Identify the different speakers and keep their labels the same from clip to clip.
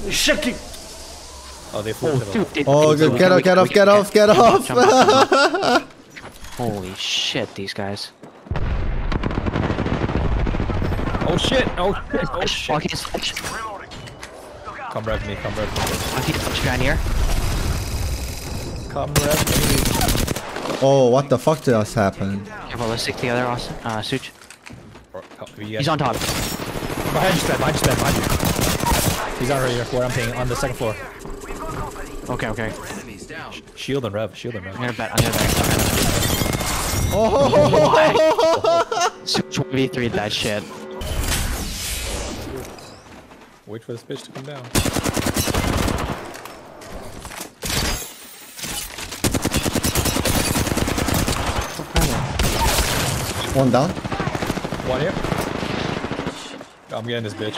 Speaker 1: Shaking. Oh, they flew to the
Speaker 2: Oh, good. Get off.
Speaker 3: Holy shit, these guys.
Speaker 1: Oh shit. Oh shit.
Speaker 3: Okay, switch.
Speaker 1: Come rev me.
Speaker 3: Okay, switch behind here.
Speaker 1: Come rev me.
Speaker 2: Oh, what the fuck just happened?
Speaker 3: Careful, let's stick together, Austin. Such. He's on top.
Speaker 1: Behind you. He's on right here, where I'm paying, on the second floor.
Speaker 3: Okay.
Speaker 1: Shield and rev.
Speaker 3: I'm gonna bet.
Speaker 2: Oh!
Speaker 3: Such 1v3 that shit.
Speaker 1: Wait for this bitch to come down.
Speaker 2: One down.
Speaker 1: One here. I'm getting this bitch.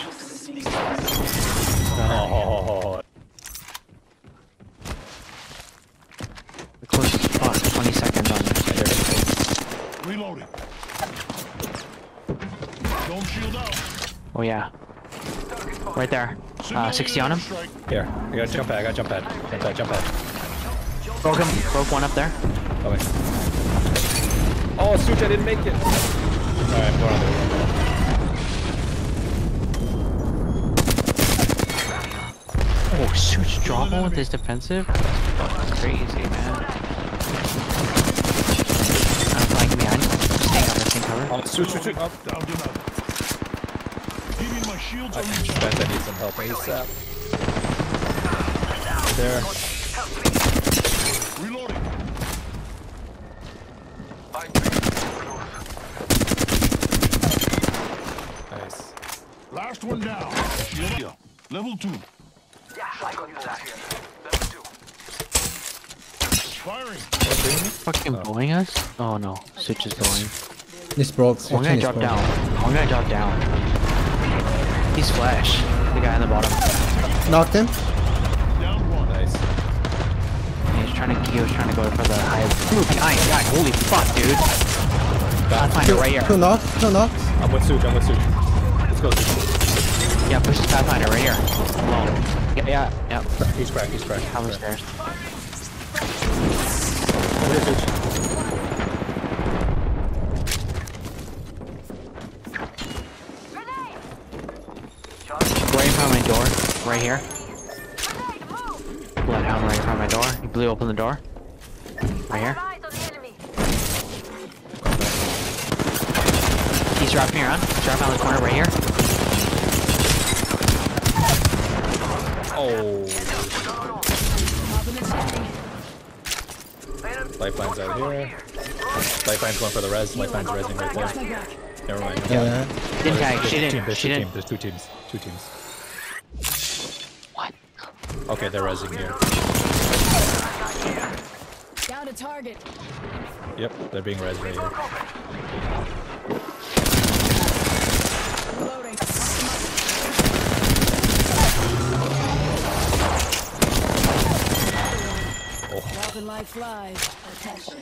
Speaker 1: Oh.
Speaker 3: The closest spot, 20 seconds on this.
Speaker 4: Reloading. Don't shield out.
Speaker 3: Oh yeah. Right there. 60 on him.
Speaker 1: Here. I got jump pad. Jump pad.
Speaker 3: Broke him. Broke one up there.
Speaker 1: Okay. Oh, Such, I didn't make it. Alright, I'm going on there.
Speaker 3: Oh, Such drop one with his defensive? That's crazy, man. I'm flanking behind. Staying on the same cover.
Speaker 1: Oh, Such. Oh.
Speaker 4: Down to nothing. Keeping my shields
Speaker 1: I
Speaker 4: on.
Speaker 1: need some help ASAP. There.
Speaker 4: Reloading.
Speaker 1: Nice.
Speaker 4: Last one down. Shield up. Level 2. Firing.
Speaker 3: Fucking blowing us? Oh no, Such is blowing.
Speaker 2: This broke.
Speaker 3: One guy dropped down. He's Flash. The guy on the bottom.
Speaker 2: Knocked him.
Speaker 4: Down 1.
Speaker 1: Nice.
Speaker 3: He was trying to go for the high. Ooh, behind. God, holy fuck, dude. Pathfinder right here.
Speaker 2: Two knocks.
Speaker 1: I'm with Such. Let's go, Such.
Speaker 3: Yeah, push the Pathfinder right here. Alone. Yeah.
Speaker 1: He's cracked.
Speaker 3: How the stairs?
Speaker 1: Over here, Such.
Speaker 3: Right in front of my door. Right here. Bloodhound right in front of my door. He blew open the door. Right here. He's dropping around. Dropping on the corner right here.
Speaker 1: Oh. Lifeline's out here. Lifeline's going for the res. Lifeline's resing right there. Never mind.
Speaker 2: Yeah.
Speaker 3: Didn't tag. She didn't.
Speaker 1: There's two teams.
Speaker 3: What?
Speaker 1: Okay, they're resing here.
Speaker 5: Down to target.
Speaker 1: Yep, they're being res right here.
Speaker 5: Reloading. Walking like flies. Attention.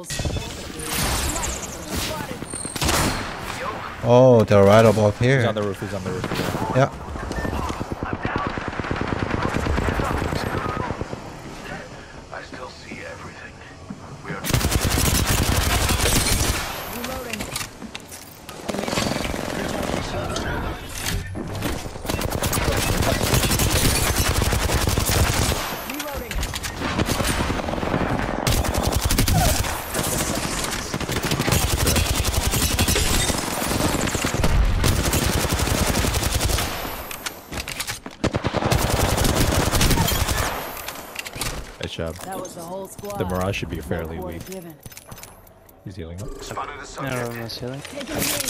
Speaker 2: Oh, they're right above here.
Speaker 1: He's on the roof.
Speaker 2: Yeah.
Speaker 4: I still see everything.
Speaker 5: Reloading. Reloading.
Speaker 1: Nice job.
Speaker 5: That was the whole squad.
Speaker 1: The Mirage should be fairly
Speaker 5: No
Speaker 1: weak.
Speaker 5: given.
Speaker 1: He's healing up.
Speaker 4: Spotted a
Speaker 3: No,
Speaker 4: subject.
Speaker 3: no, ceiling.
Speaker 5: Taking a knee.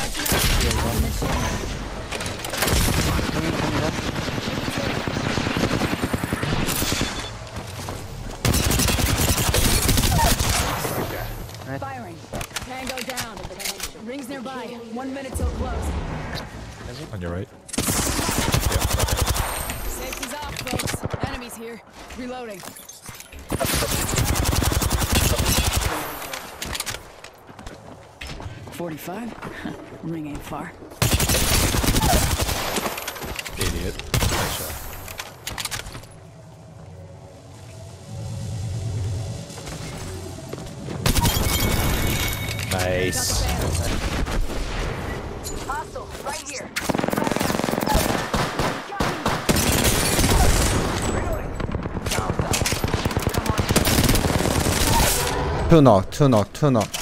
Speaker 5: Firing. Tango down. Rings nearby. 1 minute till close.
Speaker 1: On your right.
Speaker 5: Safety's off, folks. Enemies here. Reloading. .45? Ring ain't far.
Speaker 1: Idiot. Nice shot. Nice.
Speaker 5: Hostile, right here.
Speaker 2: Two knock, two knock, two knock.